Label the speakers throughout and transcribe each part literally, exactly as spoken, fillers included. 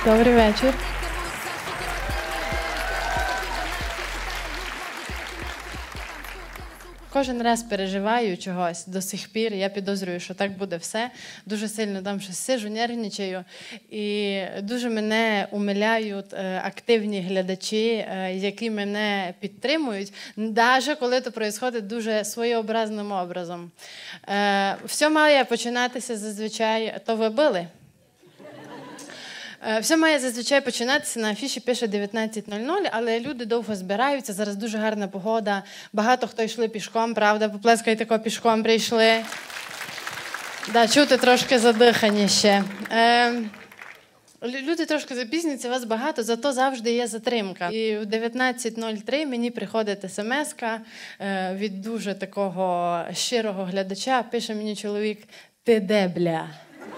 Speaker 1: Добрий вечір. Кожен раз переживаю чогось до сих пір, я підозрюю, що так буде все. Дуже сильно там щось сижу, нервничаю. І дуже мене умиляють активні глядачі, які мене підтримують, навіть коли це відбувається дуже своєобразним образом. Все має починатися зазвичай, то ви били? Все має зазвичай починатися, на афіші пише дев'ятнадцять нуль нуль, але люди довго збираються, зараз дуже гарна погода, багато хто йшли пішком, правда? Поплескайте, ко пішком прийшли. Да, чути трошки задихані ще. Е, люди трошки запізняться, вас багато, зато завжди є затримка. І в дев'ятнадцять нуль три мені приходить смс-ка е, від дуже такого щирого глядача, пише мені чоловік: «Ти де, бля?»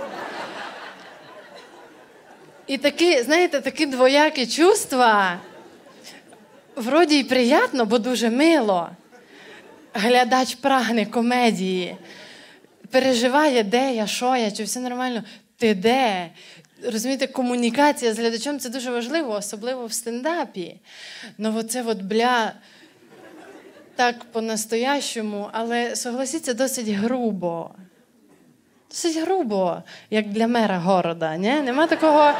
Speaker 1: І такі, знаєте, такі двоякі чувства. Вроді й приємно, бо дуже мило. Глядач прагне комедії. Переживає, де я, що я, чи все нормально. Ти де? Розумієте, комунікація з глядачем – це дуже важливо, особливо в стендапі. Ну оце от, бля, так по-настоящому, але, согласіться, досить грубо. Досить грубо, як для мера города, ні? Нема такого...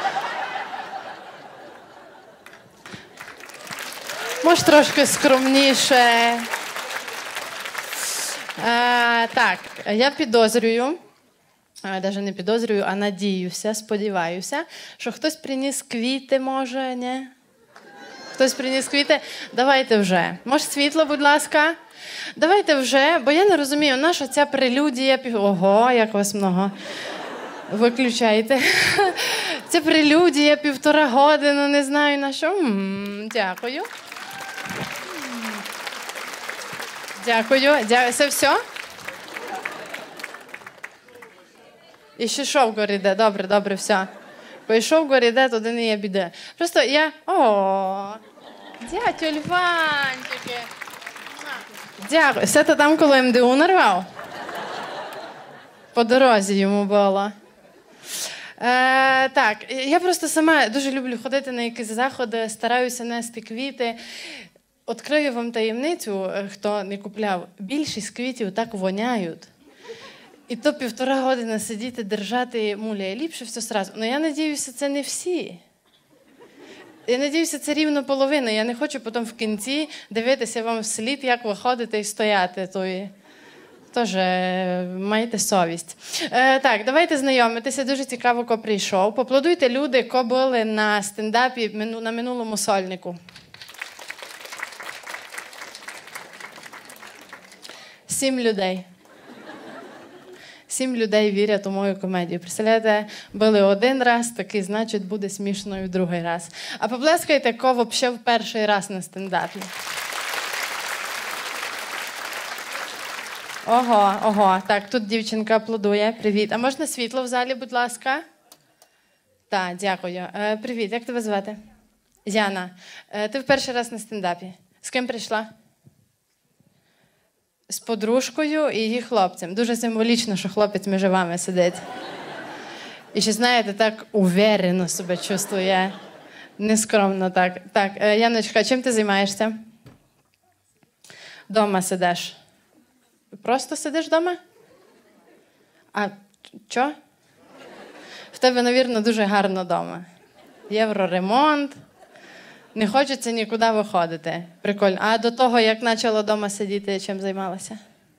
Speaker 1: Може, трошки скромніше. А, так, я підозрюю, навіть не підозрюю, а надіюся, сподіваюся, що хтось приніс квіти, може, ні? Хтось приніс квіти? Давайте вже. Може, світло, будь ласка? Давайте вже, бо я не розумію, наша ця прелюдія... Ого, як вас много. Виключайте. Ця прелюдія півтора години, не знаю на що. М-м, дякую. Дякую. Дя... Це все? І ще шовгор іде. Добре, добре, все. Бо і шовгор іде, туди не є біди. Просто я... О, дядько Льванчики. Дякую. Все то там, коли ем де у нарвав? По дорозі йому було. Е, так, я просто сама дуже люблю ходити на якісь заходи, стараюся нести квіти. Відкрию вам таємницю, хто не купляв. Більшість квітів так воняють. І то півтора години сидіти, держати муля. Ліпше все сразу. Ну я надіюся, це не всі. Я надіюся, це рівно половина. Я не хочу потім в кінці дивитися вам вслід, як ви ходите і стояти. Тої. Тож, майте совість. Е, так, давайте знайомитися. Дуже цікаво, хто прийшов. Поаплодуйте люди, хто були на стендапі на минулому сольнику. Сім людей. Сім людей вірять у мою комедію. Представляєте, були один раз, такий, значить, буде смішно і в другий раз. А поплескайте, кого взагалі в перший раз на стендапі. Ого, ого. Так, тут дівчинка аплодує. Привіт. А можна світло в залі, будь ласка? Так, дякую. Е, привіт, як тебе звати? Яна. Е, ти в перший раз на стендапі. З ким прийшла? З подружкою і її хлопцем. Дуже символічно, що хлопець між вами сидить. І ще, знаєте, так уверено себе чувствує. Нескромно так. Так, Яночка, чим ти займаєшся? Дома сидиш. Просто сидиш вдома? А що? В тебе, навірно, дуже гарно вдома. Євроремонт. Не хочеться нікуди виходити. Прикольно. А до того, як почала вдома сидіти, чим займалася?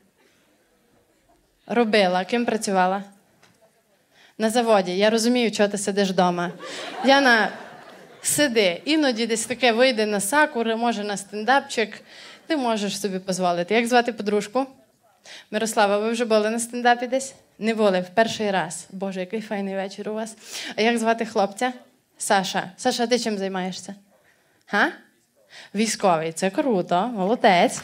Speaker 1: Робила. Ким працювала? На заводі. Я розумію, чого ти сидиш вдома. Яна, сиди. Іноді десь таке вийде на сакури, може на стендапчик. Ти можеш собі дозволити. Як звати подружку? Мирослава, ви вже були на стендапі десь? Не були, в перший раз. Боже, який файний вечір у вас. А як звати хлопця? Саша. Саша, а ти чим займаєшся? Га? Військовий. Це круто. Молодець.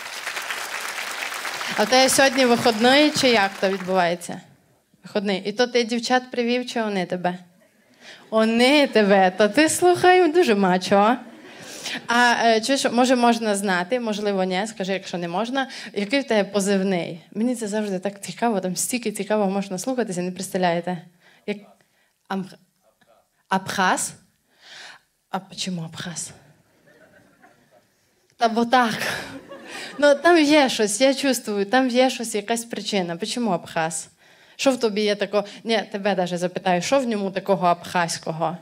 Speaker 1: А в тебе сьогодні вихідний чи як то відбувається? Вихідний. І то ти дівчат привів, чи вони тебе? Вони тебе. То ти, слухай, дуже мачо. А чи що, може можна знати, можливо, ні, скажи, якщо не можна, який в тебе позивний? Мені це завжди так цікаво, там стільки цікаво можна слухатися, не представляєте? Як... Ам... Абхаз? А чому Абхаз? Та бо так. Ну, там є щось, я чувствую, там є щось, якась причина. Чому Абхаз? Що в тобі є такого? Ні, тебе навіть запитаю, що в ньому такого абхазького?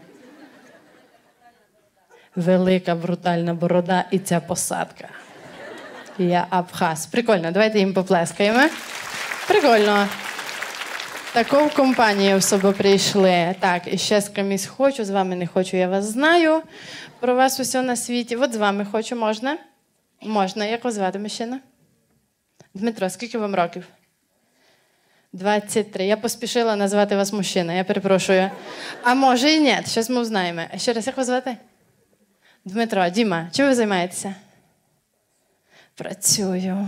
Speaker 1: Велика брутальна борода і ця посадка. Я Абхаз. Прикольно, давайте їм поплескаємо. Прикольно. Таку компанію в собі прийшли. Так, і ще з кимось хочу, з вами не хочу, я вас знаю. Про вас усе на світі. От з вами хочу, можна? Можна. Як вас звати, мужчина? Дмитро, скільки вам років? двадцять три. Я поспішила назвати вас мужчина, я перепрошую. А може і ні, зараз ми узнаємо. Ще раз, як вас звати? Дмитро, Діма, чим ви займаєтеся? Працюю.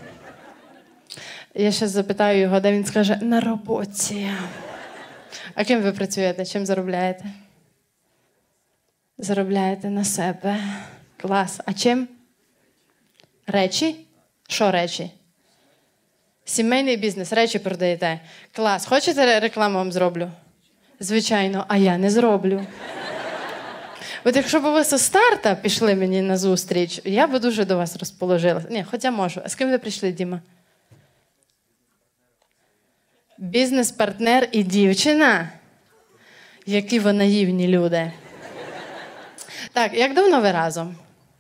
Speaker 1: Я зараз запитаю його, де він скаже, на роботі. А ким ви працюєте? Чим заробляєте? Заробляєте на себе. Клас. А чим? Речі? Що речі? Сімейний бізнес, речі продаєте. Клас. Хочете рекламу вам зроблю? Звичайно, а я не зроблю. От якщо б ви зі старта пішли мені на зустріч, я б дуже до вас розположилася. Ні, хоча можу. А з ким ви прийшли, Діма? Бізнес-партнер і дівчина? Які ви наївні люди. Так, як давно ви разом?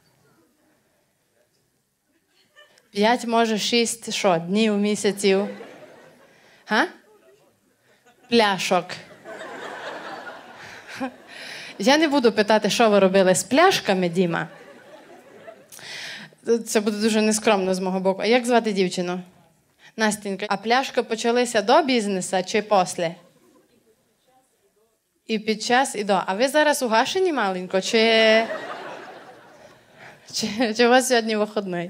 Speaker 1: П'ять, може, шість, що, днів, місяців? Га? Пляшок. Я не буду питати, що ви робили з пляшками, Діма. Це буде дуже нескромно з мого боку. А як звати дівчину? Настенька. А пляшки почалися до бізнесу чи після? І під час, і до. А ви зараз угашені маленько? Чи, чи, чи у вас сьогодні вихідний?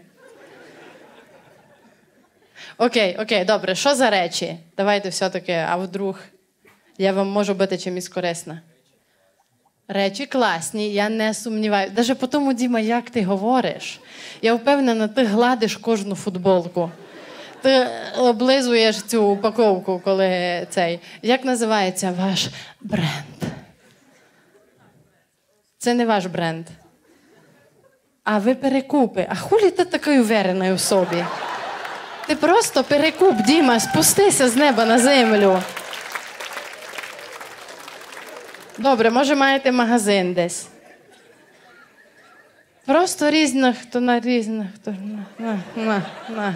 Speaker 1: Окей, окей, добре. Що за речі? Давайте все-таки, а вдруг я вам можу бути чимось корисна. Речі класні, я не сумніваюся. Даже по тому, Діма, як ти говориш, я впевнена, ти гладиш кожну футболку. Ти облизуєш цю упаковку, коли цей... Як називається ваш бренд? Це не ваш бренд. А ви перекупи. А хулі ти такою увереною в собі? Ти просто перекуп, Діма, спустися з неба на землю. Добре, може маєте магазин десь. Просто різних, хто на різних, хто на, на, на.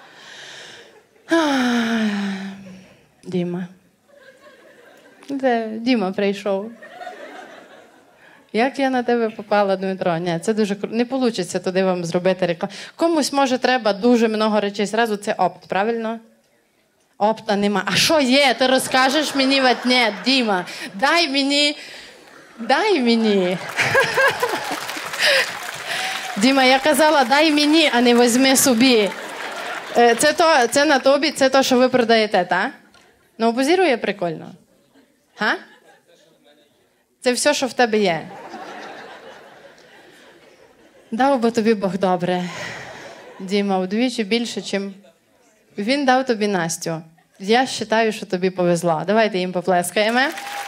Speaker 1: Діма. Де Діма прийшов. Як я на тебе попала, Дмитро? Ні, це дуже круто. Не вийде туди вам зробити рекламу. Комусь, може, треба дуже много речей зразу. Це опт, правильно? Опта нема. А що є? Ти розкажеш мені? Ні, Діма, дай мені, дай мені. Діма, я казала, дай мені, а не візьми собі. Це, то, це на тобі, це то, що ви продаєте, так? Ну, позірує прикольно. Га? Це все, що в тебе є. Дав би тобі Бог добре. Діма, вдвічі більше, чим... Він дав тобі Настю. Я вважаю, що тобі повезло. Давайте їм поплескаємо.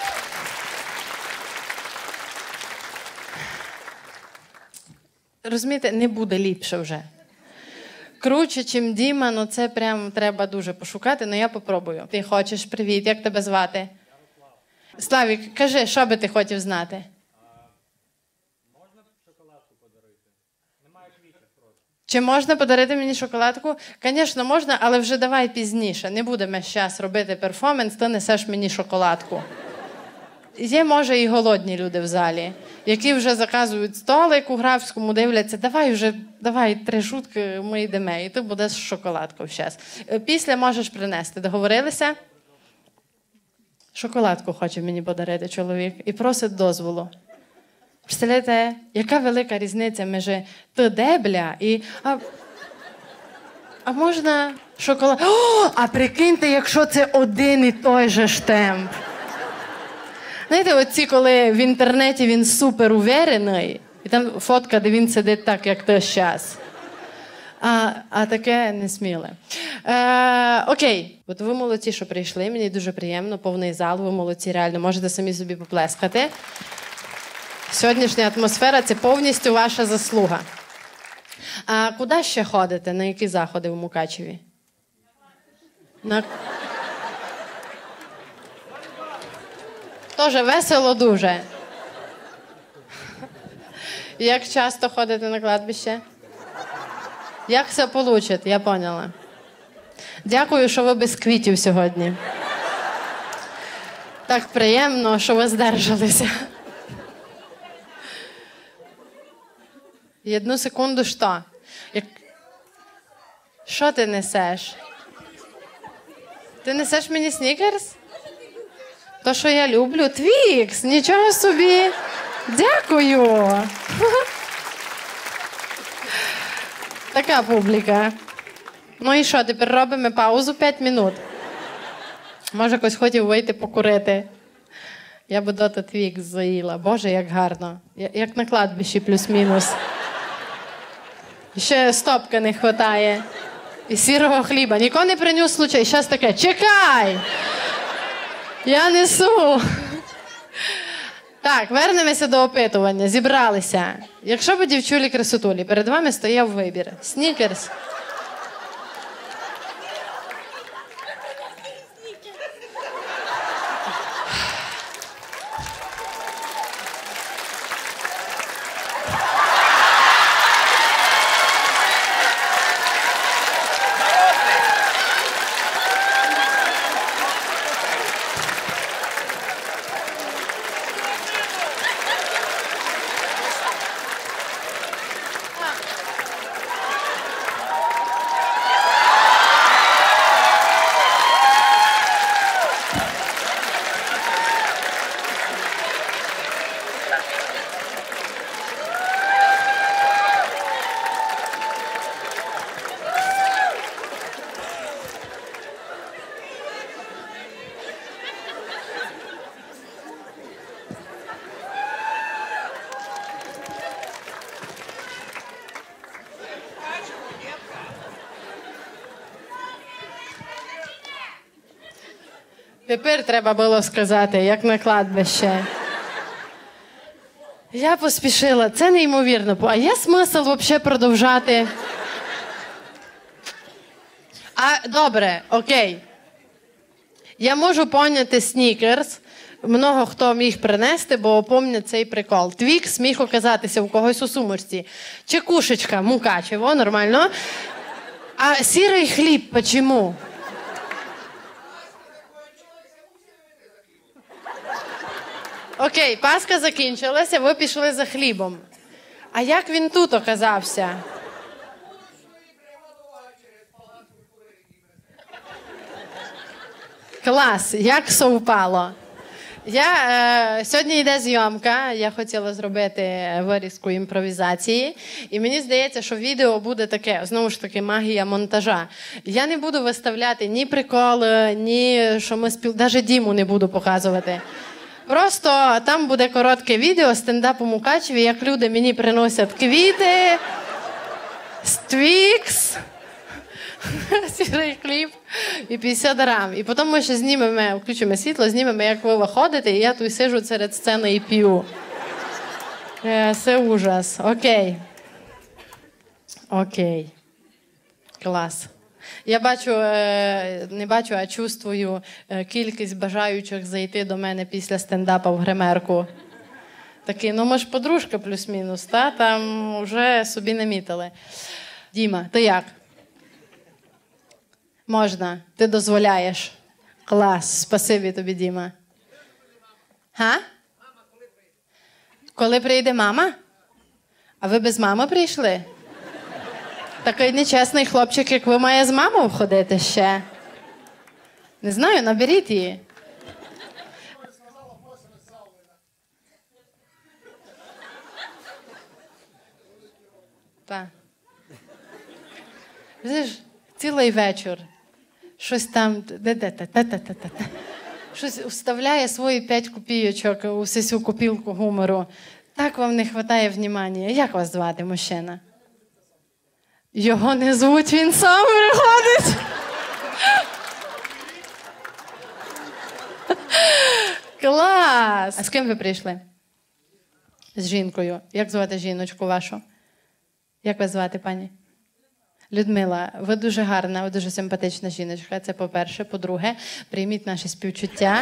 Speaker 1: Розумієте, не буде ліпше вже. Круче, чим Діма, ну це прям треба дуже пошукати, але я попробую. Ти хочеш? Привіт, як тебе звати? Славік, кажи, що би ти хотів знати?
Speaker 2: Можна шоколадку подарити? Немає квітів просто.
Speaker 1: Чи можна подарити мені шоколадку? Звісно, можна, але вже давай пізніше. Не будемо зараз робити перформанс, ти несеш мені шоколадку. Є, може, і голодні люди в залі, які вже заказують столик у Графському, дивляться, давай вже, давай три шутки, ми йдемо, і ти будеш шоколадку зараз. Після можеш принести. Договорилися? Шоколадку хоче мені подарити чоловік і просить дозволу. Представляєте, яка велика різниця між ти дебля і... А, а можна шоколад... О, а прикиньте, якщо це один і той же штемп. Знаєте, оці, коли в інтернеті він супер уверений, і там фотка, де він сидить так, як ти зараз. А, а таке не сміле. Е, окей, от ви молодці, що прийшли. Мені дуже приємно, повний зал, ви молодці, реально, можете самі собі поплескати. Сьогоднішня атмосфера – це повністю ваша заслуга. А куди ще ходите? На які заходи в Мукачеві? На... Тоже весело дуже. Як часто ходите на кладбище? Як все вийде, я поняла. Дякую, що ви без квітів сьогодні. Так приємно, що ви здержалися. І одну секунду, що? Як... Що ти несеш? Ти несеш мені снікерс? То, що я люблю? Твікс! Нічого собі! Дякую! Така публіка. Ну і що, тепер робимо паузу п'ять минут? Може, хтось хотів вийти покурити. Я би дота твікс заїла. Боже, як гарно. Як на кладбищі плюс-мінус. Ще стопка не вистачає. І сірого хліба. Нікого не приніс случай. Щас таке, чекай! Я несу. Так, вернемося до опитування. Зібралися. Якщо б дівчулі красотулі, перед вами стояв вибір. Снікерс. Тепер треба було сказати, як на кладбище. Я поспішила. Це неймовірно. А є смисл взагалі продовжати? А, добре, окей. Я можу поняти снікерс. Много хто міг принести, бо помнять цей прикол. Твікс міг оказатися у когось у сумочці. Чекушечка, Мукачево, нормально. А сірий хліб, чому? Окей, Пасха закінчилася, ви пішли за хлібом. А як він тут оказався? Клас, як совпало. Я, е, сьогодні йде зйомка, я хотіла зробити вирізку імпровізації, і мені здається, що відео буде таке, знову ж таки, магія монтажа. Я не буду виставляти ні приколи, ні що ми спіл... навіть Діму не буду показувати. Просто там буде коротке відео стендап у Мукачеві, як люди мені приносять квіти, Твікс, сірий хліб і п'ятдесят грам. І потім ми ще знімемо, включимо світло, знімемо, як ви виходите, і я тут сиджу серед сцени і п'ю. Це ужас. Окей. Окей. Клас. Я бачу, не бачу, а чувствую кількість бажаючих зайти до мене після стендапа в гримерку. Такий, ну ми ж подружка плюс-мінус, та? Там вже собі намітили. Діма, ти як? Можна, ти дозволяєш. Клас, спасибі тобі, Діма. Га? Коли прийде мама? А ви без мами прийшли? Такий нечесний хлопчик, як ви, має з мамою ходити ще. Не знаю, наберіть її. Так. Знаєш, цілий вечір. Щось там... Щось вставляє свої п'ять копійочок у всю копілку гумору. Так вам не вистачає внимання. Як вас звати, мужчина? Його не звуть, він сам приходить. Клас! А з ким ви прийшли? З жінкою. Як звати жіночку вашу? Як вас звати, пані? Людмила, ви дуже гарна, ви дуже симпатична жіночка. Це по-перше. По-друге, прийміть наші співчуття.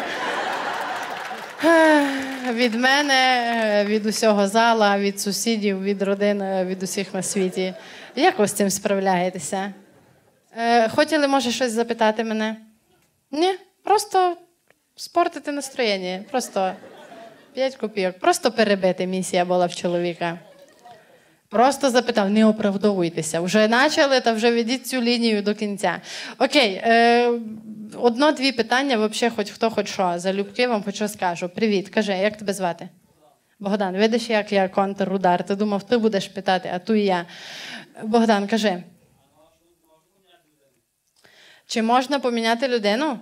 Speaker 1: Від мене, від усього зала, від сусідів, від родин, від усіх на світі. Як ви з цим справляєтеся? Е, хотіли, може, щось запитати мене? Ні, просто спортити настроєння. Просто п'ять копійок. Просто перебити місія була в чоловіка. Просто запитав, не оправдовуйтеся. Вже почали, та вже ведіть цю лінію до кінця. Окей, е, одно-дві питання, взагалі, хоч хто, хоч що. Залюбки вам хоч що скажу. Привіт, кажи, як тебе звати? Богдан, видиш, як я контрудар? Ти думав, ти будеш питати, а ту і я. Богдан, кажи. Чи можна поміняти людину?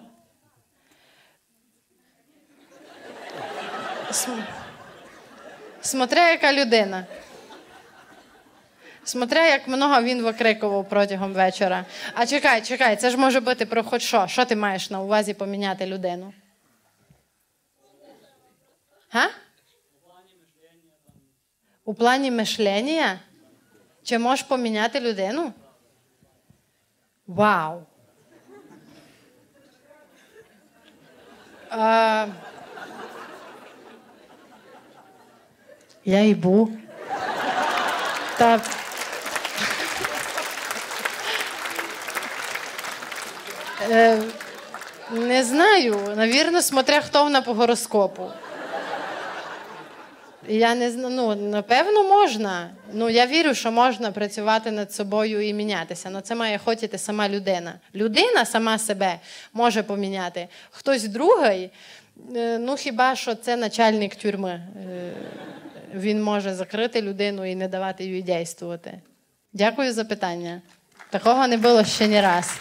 Speaker 1: Смотря, яка людина. Смотря, як много він викрикував протягом вечора. А чекай, чекай, це ж може бути про хоч що. Що ти маєш на увазі поміняти людину? Га? У плані мишлення? Чи можеш поміняти людину? Вау! А... Я їбу. Та... Е, не знаю. Навірно, смотря хто вона по гороскопу. Я не знаю, ну, напевно, можна. Ну, я вірю, що можна працювати над собою і мінятися. Але це має хотіти сама людина. Людина сама себе може поміняти. Хтось другий, ну, хіба що це начальник тюрми. Він може закрити людину і не давати їй дійствувати. Дякую за питання. Такого не було ще ні раз.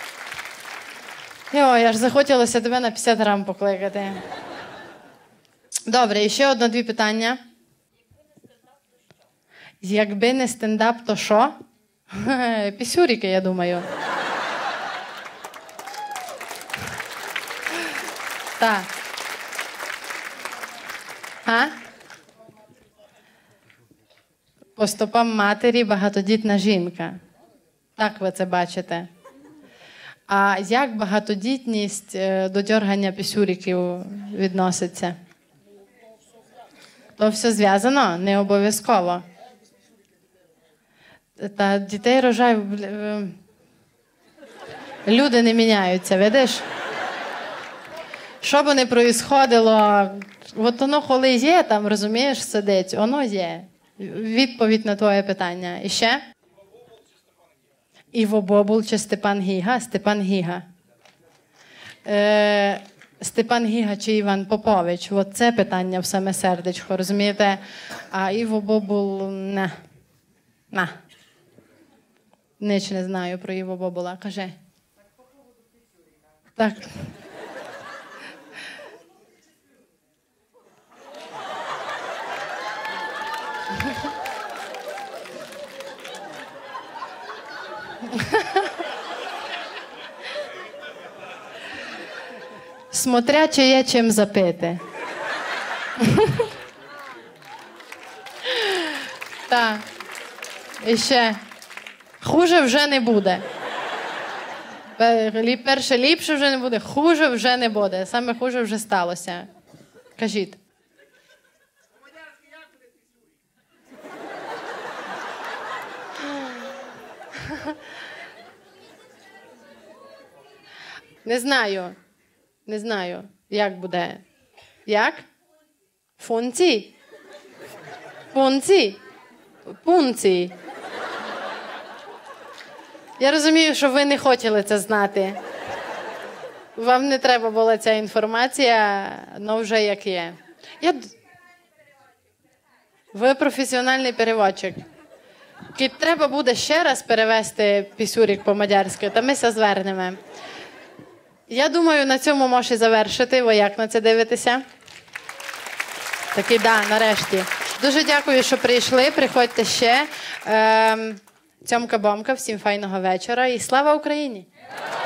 Speaker 1: Йо, я ж захотілося тебе на п'ятдесят грам покликати. Добре, і ще одно-дві питання. Якби не стендап, то що? Пісюрики, я думаю. Так. А? По стопам матері багатодітна жінка. Так ви це бачите. А як багатодітність до дьоргання пісюриків відноситься? То все зв'язано? Не обов'язково. Та дітей рожають... Люди не міняються, видиш? Що б не проїсходило, от воно коли є, там, розумієш, сидить, воно є. Відповідь на твоє питання. І ще? Іво Бобул чи Степан Гіга? Степан Гіга. Е, Степан Гіга чи Іван Попович? От це питання в саме сердечко, розумієте? А Іво Бобул... Не. На. Ніч не знаю про Іво Бобула. Кажи. Так. Смотря, чи є чим запити. Так. І ще. Хуже вже не буде. Перше ліпше вже не буде, хуже вже не буде. Саме хуже вже сталося. Кажіть. Не знаю. Не знаю, як буде. Як? Фунці? Фунці? Пунці? Я розумію, що ви не хотіли це знати. Вам не треба була ця інформація, але вже як є. Я... Ви професіональний переводчик. Коли треба буде ще раз перевести пісюрик по-мадярськи, то ми все звернемо. Я думаю, на цьому можеш і завершити. Ви як на це дивитеся? Таки, да, нарешті. Дуже дякую, що прийшли. Приходьте ще. Ем, Цьомка-бомка, всім файного вечора і слава Україні!